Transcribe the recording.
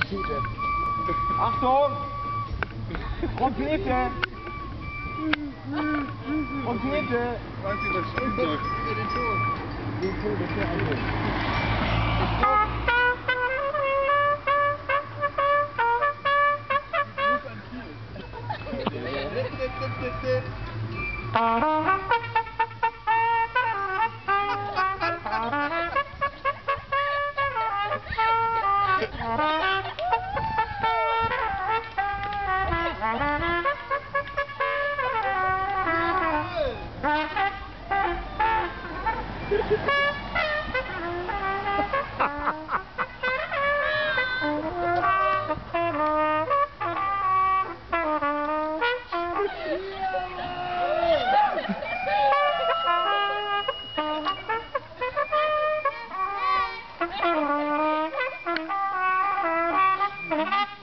Trompete. Achtung! Trompete! Trompete! Weiß nicht, was stimmt doch. Den Ton, das wäre ein Ton. Thank you.